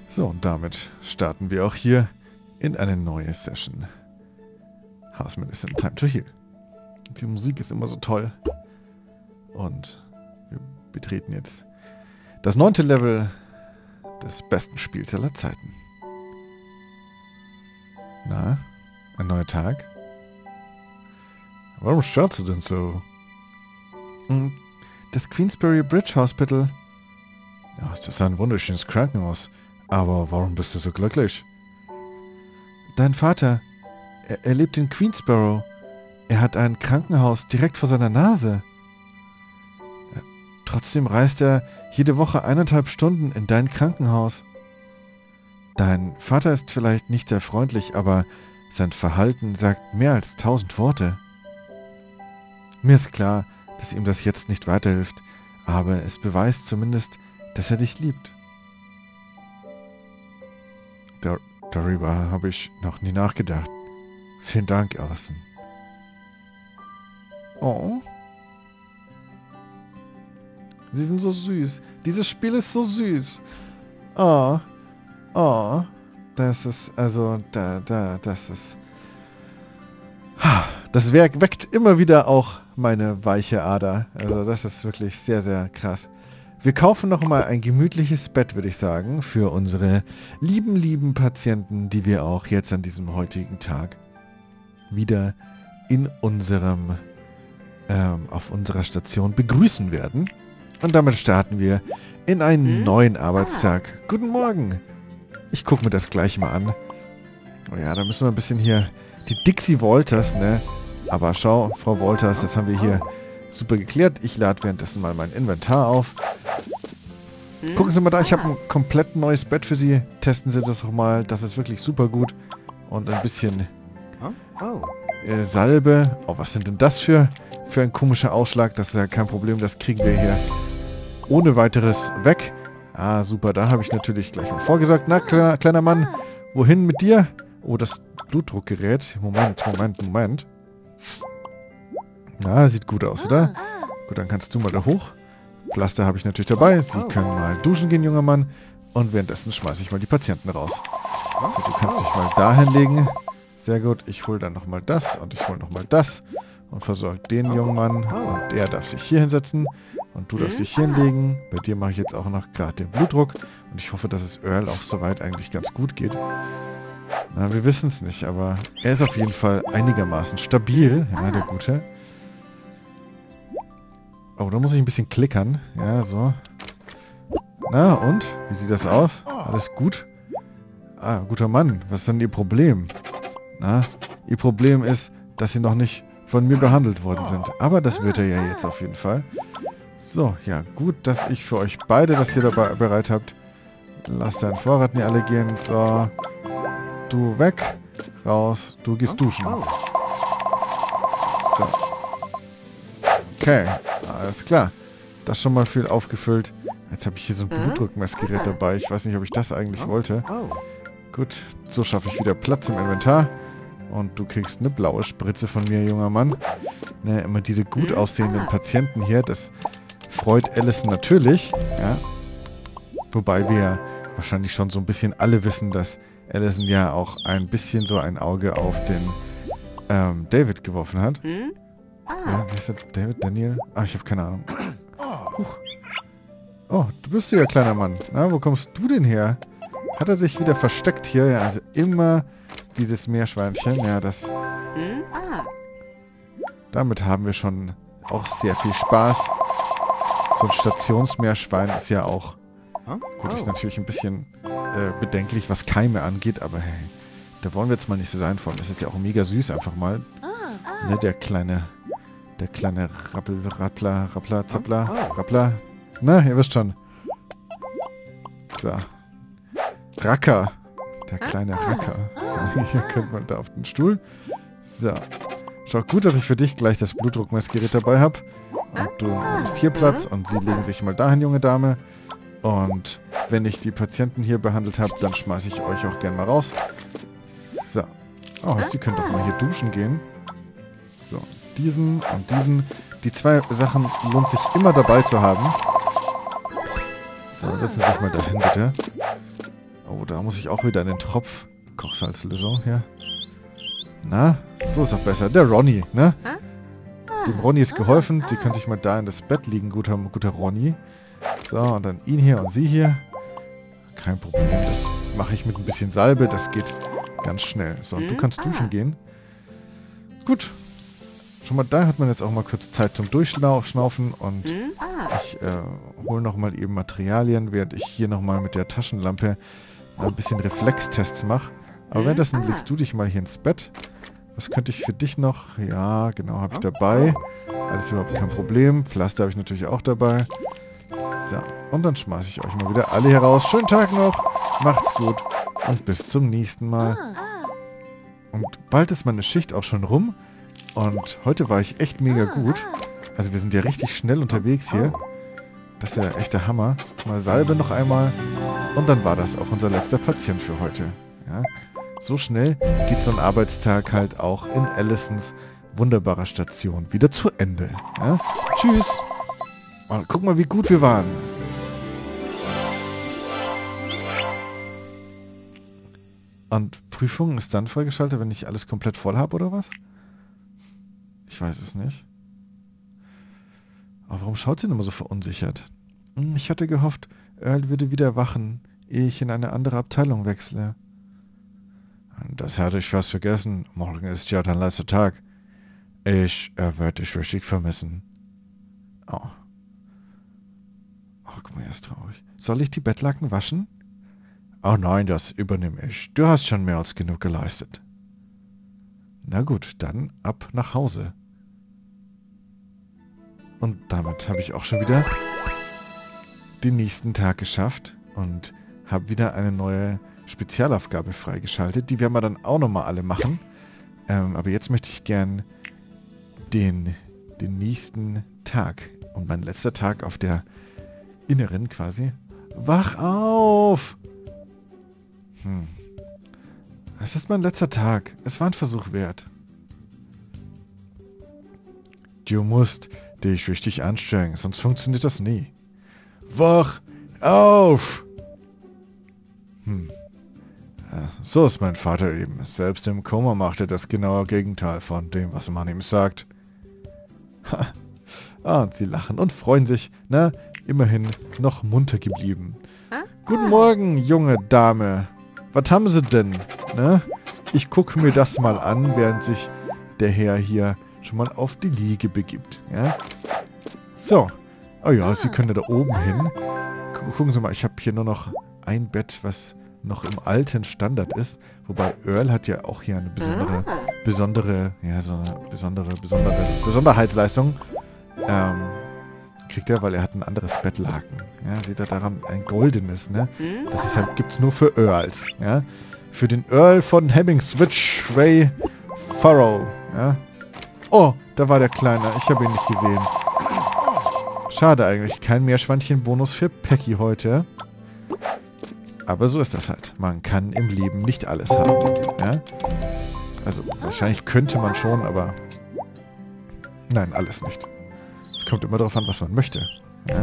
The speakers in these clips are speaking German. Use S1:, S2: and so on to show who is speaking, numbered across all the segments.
S1: So, und damit starten wir auch hier in eine neue Session. House Medicine Time to Heal. Die Musik ist immer so toll. Und wir betreten jetzt das 9. Level des besten Spiels aller Zeiten. Na, ein neuer Tag? Warum schaust du denn so? Das Queensbury Bridge Hospital. Ja, das ist ein wunderschönes Krankenhaus. Aber warum bist du so glücklich? Dein Vater, er lebt in Queensborough. Er hat ein Krankenhaus direkt vor seiner Nase. Trotzdem reist er jede Woche 1,5 Stunden in dein Krankenhaus. Dein Vater ist vielleicht nicht sehr freundlich, aber sein Verhalten sagt mehr als 1000 Worte. Mir ist klar, dass ihm das jetzt nicht weiterhilft, aber es beweist zumindest, dass er dich liebt. Darüber habe ich noch nie nachgedacht. Vielen Dank, Allison. Oh. Sie sind so süß. Dieses Spiel ist so süß. Oh. Oh. Das ist, also, das ist... Das Werk weckt immer wieder auch meine weiche Ader. Also das ist wirklich sehr, sehr krass. Wir kaufen nochmal ein gemütliches Bett, würde ich sagen, für unsere lieben Patienten, die wir auch jetzt an diesem heutigen Tag wieder in unserem, auf unserer Station begrüßen werden. Und damit starten wir in einen neuen Arbeitstag. Guten Morgen! Ich gucke mir das gleich mal an. Oh ja, da müssen wir ein bisschen hier die Dixie Walters, ne? Aber schau, Frau Walters, das haben wir hier super geklärt. Ich lade währenddessen mal mein Inventar auf. Gucken Sie mal da, ich habe ein komplett neues Bett für Sie. Testen Sie das doch mal. Das ist wirklich super gut. Und ein bisschen Salbe. Oh, was sind denn das für ein komischer Ausschlag? Das ist ja kein Problem. Das kriegen wir hier ohne weiteres weg. Ah, super. Da habe ich natürlich gleich mal vorgesorgt. Na, kleiner Mann, wohin mit dir? Oh, das Blutdruckgerät. Moment. Na, sieht gut aus, oder? Gut, dann kannst du mal da hoch. Pflaster habe ich natürlich dabei. Sie können mal duschen gehen, junger Mann. Und währenddessen schmeiße ich mal die Patienten raus. So, du kannst dich mal da hinlegen. Sehr gut. Ich hole dann nochmal das und ich hole nochmal das. Und versorge den jungen Mann. Und der darf sich hier hinsetzen. Und du darfst dich hier hinlegen. Bei dir mache ich jetzt auch noch gerade den Blutdruck. Und ich hoffe, dass es Earl auch soweit eigentlich ganz gut geht. Na, wir wissen es nicht, aber er ist auf jeden Fall einigermaßen stabil. Ja, der Gute. Oh, da muss ich ein bisschen klickern. Ja, so. Na, und? Wie sieht das aus? Alles gut? Ah, guter Mann. Was ist denn Ihr Problem? Na, Ihr Problem ist, dass Sie noch nicht von mir behandelt worden sind. Aber das wird er ja jetzt auf jeden Fall. So, ja, gut, dass ich für euch beide das hier dabei bereit habt. Lasst deinen Vorrat nicht alle gehen. So. Du weg. Raus. Du gehst duschen. So. Okay. Alles klar. Das schon mal viel aufgefüllt. Jetzt habe ich hier so ein Blutdruckmessgerät dabei. Ich weiß nicht, ob ich das eigentlich wollte. Gut, so schaffe ich wieder Platz im Inventar. Und du kriegst eine blaue Spritze von mir, junger Mann. Ne, immer diese gut aussehenden Patienten hier. Das freut Allison natürlich. Ja. Wobei wir wahrscheinlich schon so ein bisschen alle wissen, dass Allison ja auch ein bisschen so ein Auge auf den David geworfen hat. Ja, wie ist das? David? Daniel? Ah, ich habe keine Ahnung. Oh, du bist ja kleiner Mann. Na, wo kommst du denn her? Hat er sich wieder versteckt hier? Ja, also immer dieses Meerschweinchen. Ja, das... Damit haben wir schon auch sehr viel Spaß. So ein Stationsmeerschwein ist ja auch... Gut, ist natürlich ein bisschen bedenklich, was Keime angeht, aber hey, da wollen wir jetzt mal nicht so sein von. Das ist ja auch mega süß einfach mal. Ne, der kleine Rappler. Na, ihr wisst schon. So. Racker. Der kleine Racker. So, hier kommt man da auf den Stuhl. So. Schau, gut, dass ich für dich gleich das Blutdruckmessgerät dabei habe. Und du nimmst hier Platz und sie legen sich mal dahin, junge Dame. Und wenn ich die Patienten hier behandelt habe, dann schmeiße ich euch auch gern mal raus. So. Oh, Sie können doch mal hier duschen gehen. So. Diesen und diesen. Die zwei Sachen lohnt sich immer dabei zu haben. So, setzen Sie sich mal dahin, bitte. Oh, da muss ich auch wieder in den Tropf. Kochsalzlösung, ja. Na, so ist auch besser. Der Ronny, ne? Dem Ronny ist geholfen. Sie können sich mal da in das Bett liegen, guter Ronny. So, und dann ihn hier und sie hier. Kein Problem, das mache ich mit ein bisschen Salbe. Das geht ganz schnell. So, und du kannst duschen gehen. Gut. Schon mal da hat man jetzt auch mal kurz Zeit zum Durchschnaufen. Und ich hole nochmal eben Materialien, während ich hier nochmal mit der Taschenlampe ein bisschen Reflextests mache. Aber währenddessen legst du dich mal hier ins Bett. Was könnte ich für dich noch? Ja, genau, habe ich dabei. Alles überhaupt kein Problem. Pflaster habe ich natürlich auch dabei. So, und dann schmeiße ich euch mal wieder alle heraus. Schönen Tag noch. Macht's gut. Und bis zum nächsten Mal. Und bald ist meine Schicht auch schon rum. Und heute war ich echt mega gut. Also wir sind ja richtig schnell unterwegs hier. Das ist ja echt der Hammer. Mal Salbe noch einmal. Und dann war das auch unser letzter Patient für heute. Ja. So schnell geht so ein Arbeitstag halt auch in Allisons wunderbarer Station wieder zu Ende. Ja? Tschüss. Und guck mal, wie gut wir waren. Und Prüfung ist dann freigeschaltet, wenn ich alles komplett voll habe, oder was? Ich weiß es nicht. Aber warum schaut sie denn immer so verunsichert? Ich hatte gehofft, Earl würde wieder wachen, ehe ich in eine andere Abteilung wechsle. Das hatte ich fast vergessen. Morgen ist ja dein letzter Tag. Ich werde dich richtig vermissen. Oh. Oh, guck mal, er ist traurig. Soll ich die Bettlaken waschen? Oh nein, das übernehme ich. Du hast schon mehr als genug geleistet. Na gut, dann ab nach Hause. Und damit habe ich auch schon wieder den nächsten Tag geschafft und habe wieder eine neue Spezialaufgabe freigeschaltet. Die werden wir dann auch nochmal alle machen. Aber jetzt möchte ich gern den nächsten Tag und mein letzter Tag auf der Inneren quasi. Wach auf! Es ist mein letzter Tag. Es war ein Versuch wert. Du musst dich richtig anstrengen, sonst funktioniert das nie. Wach auf! So ist mein Vater eben. Selbst im Koma macht er das genaue Gegenteil von dem, was man ihm sagt. Und sie lachen und freuen sich. Na, immerhin noch munter geblieben. Guten Morgen, junge Dame. Was haben Sie denn? Ne? Ich gucke mir das mal an, während sich der Herr hier schon mal auf die Liege begibt. Ja? So. Oh ja, Sie können da oben hin. Gucken Sie mal, ich habe hier nur noch ein Bett, was noch im alten Standard ist. Wobei Earl hat ja auch hier eine Besonderheitsleistung. Kriegt er, weil er hat ein anderes Bettlaken. Ja, seht ihr daran, ein goldenes, ne? Das ist halt, gibt's nur für Earls, ja? Für den Earl von Hemming-Switch Ray Furrow, ja? Oh, da war der Kleine, ich habe ihn nicht gesehen. Schade eigentlich, kein Meerschweinchen-Bonus für Peggy heute. Aber so ist das halt. Man kann im Leben nicht alles haben, ja? Also, wahrscheinlich könnte man schon, aber nein, alles nicht. Es kommt immer darauf an, was man möchte. Ja?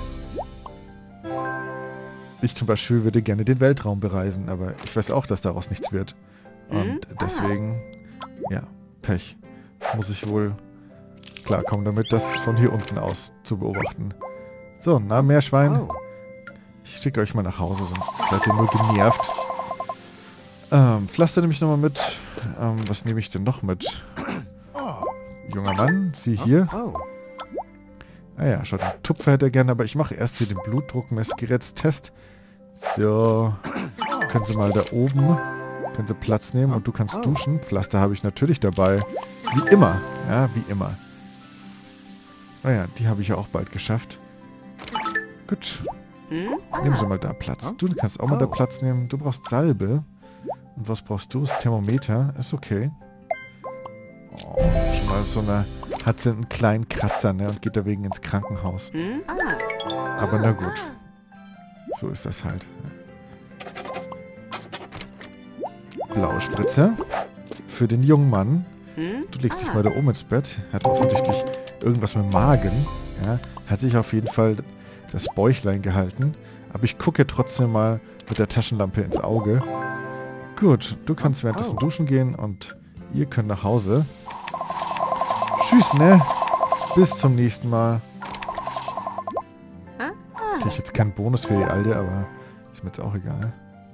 S1: Ich zum Beispiel würde gerne den Weltraum bereisen, aber ich weiß auch, dass daraus nichts wird. Und deswegen, ja, Pech. Muss ich wohl klarkommen damit, das von hier unten aus zu beobachten. So, na, Meerschwein. Ich schicke euch mal nach Hause, sonst seid ihr nur genervt. Pflaster nehme ich nochmal mit. Was nehme ich denn noch mit? Junger Mann, sieh hier. Naja, schon einen Tupfer hätte er gerne, aber ich mache erst hier den Blutdruckmessgerätstest. So. Können Sie mal da oben, können Sie Platz nehmen und du kannst duschen. Pflaster habe ich natürlich dabei. Wie immer. Ja, wie immer. Naja, die habe ich ja auch bald geschafft. Gut. Nehmen Sie mal da Platz. Du kannst auch mal da Platz nehmen. Du brauchst Salbe. Und was brauchst du? Das Thermometer. Ist okay. Oh, schon mal so eine... Hat sie einen kleinen Kratzer, ne? Und geht deswegen ins Krankenhaus. Aber na gut. So ist das halt. Blaue Spritze. Für den jungen Mann. Du legst dich mal da oben ins Bett. Hat offensichtlich irgendwas mit dem Magen. Ja? Hat sich auf jeden Fall das Bäuchlein gehalten. Aber ich gucke trotzdem mal mit der Taschenlampe ins Auge. Gut, du kannst währenddessen duschen gehen und ihr könnt nach Hause. Tschüss, ne? Bis zum nächsten Mal. Krieg ich jetzt keinen Bonus für die Alte, aber ist mir jetzt auch egal.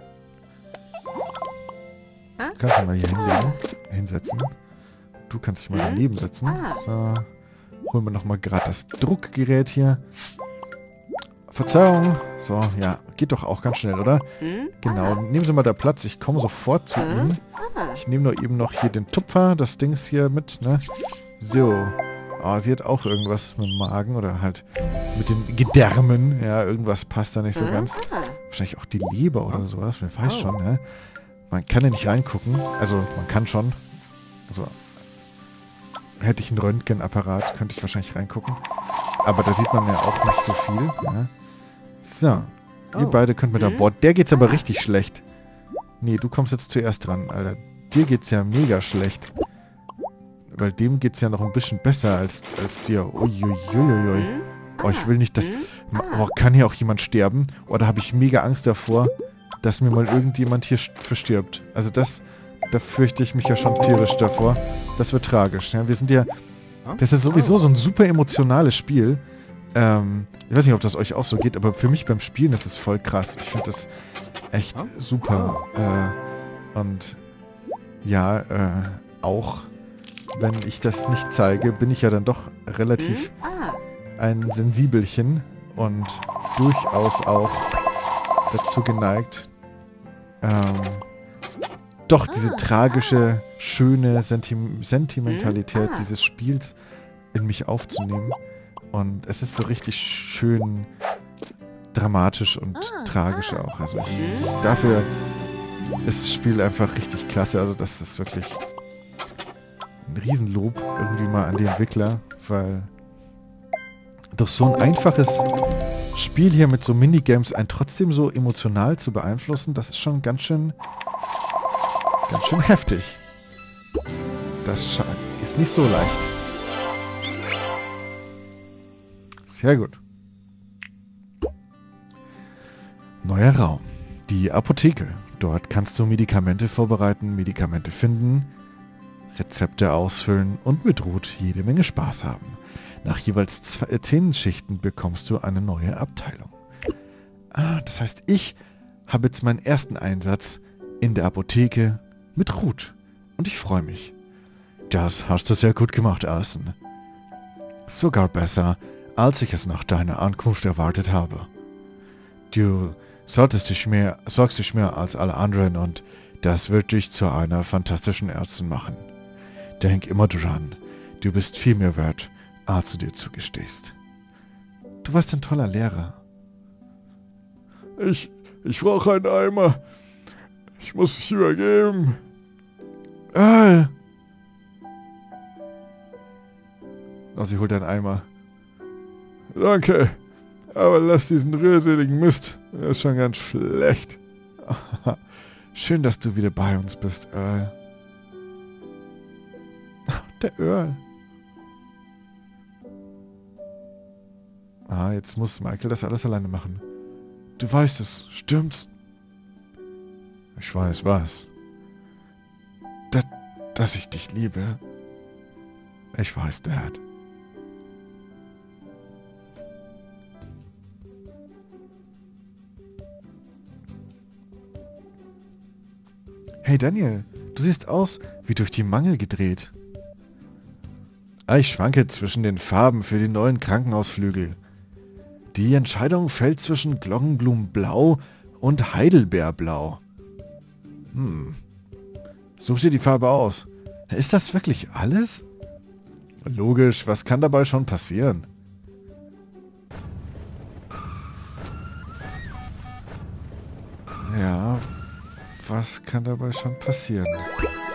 S1: Du kannst dich mal hier hinsetzen. Du kannst dich mal daneben setzen. So. Holen wir nochmal gerade das Druckgerät hier. Verzeihung. So, ja. Geht doch auch ganz schnell, oder? Genau. Nehmen Sie mal da Platz. Ich komme sofort zu Ihnen. Ich nehme nur eben noch hier den Tupfer, das Dings hier mit, ne? So. Oh, sie hat auch irgendwas mit dem Magen oder halt mit den Gedärmen. Ja, irgendwas passt da nicht so ganz. Wahrscheinlich auch die Leber oder sowas. Wer weiß schon, ne? Man kann ja nicht reingucken. Also, man kann schon. Also, hätte ich einen Röntgenapparat, könnte ich wahrscheinlich reingucken. Aber da sieht man ja auch nicht so viel. Ja. So. Ihr beide könnt mit an Bord. Der geht's aber richtig schlecht. Nee, du kommst jetzt zuerst dran, Alter. Dir geht's ja mega schlecht. Weil dem geht's ja noch ein bisschen besser als dir. Uiuiuiui. Oh, ich will nicht, dass... Oh, kann hier auch jemand sterben? Oder habe ich mega Angst davor, dass mir mal irgendjemand hier verstirbt? Also das... Da fürchte ich mich ja schon tierisch davor. Das wird tragisch. Ja? Wir sind ja... Das ist sowieso so ein super emotionales Spiel. Ich weiß nicht, ob das euch auch so geht, aber für mich beim Spielen ist es voll krass. Ich finde das echt super. Und ja, auch wenn ich das nicht zeige, bin ich ja dann doch relativ ein Sensibelchen und durchaus auch dazu geneigt, doch diese tragische, schöne Sentimentalität dieses Spiels in mich aufzunehmen. Und es ist so richtig schön dramatisch und tragisch auch. Also dafür ist das Spiel einfach richtig klasse. Also das ist wirklich ein Riesenlob irgendwie mal an die Entwickler, weil durch so ein einfaches Spiel hier mit so Minigames einen trotzdem so emotional zu beeinflussen, das ist schon ganz schön heftig. Das ist nicht so leicht. Sehr gut. Neuer Raum. Die Apotheke. Dort kannst du Medikamente vorbereiten, Medikamente finden, Rezepte ausfüllen und mit Ruth jede Menge Spaß haben. Nach jeweils 10 Schichten bekommst du eine neue Abteilung. Ah, das heißt, ich habe jetzt meinen ersten Einsatz in der Apotheke mit Ruth. Und ich freue mich. Das hast du sehr gut gemacht, Alison. Sogar besser, als ich es nach deiner Ankunft erwartet habe. Du sorgst dich mehr als alle anderen und das wird dich zu einer fantastischen Ärztin machen. Denk immer dran, du bist viel mehr wert, als du dir zugestehst. Du warst ein toller Lehrer. Ich brauche einen Eimer. Ich muss es übergeben. Oh, sie holt einen Eimer. Danke, aber lass diesen rührseligen Mist. Er ist schon ganz schlecht. Schön, dass du wieder bei uns bist, Earl. Der Earl. Ah, jetzt muss Michael das alles alleine machen. Du weißt es, stimmt's? Ich weiß was. Dass ich dich liebe. Ich weiß, Dad. Hey Daniel, du siehst aus wie durch die Mangel gedreht. Ich schwanke zwischen den Farben für den neuen Krankenhausflügel. Die Entscheidung fällt zwischen Glockenblumenblau und Heidelbeerblau. Such dir die Farbe aus. Ist das wirklich alles? Logisch, was kann dabei schon passieren? Ja, was kann dabei schon passieren?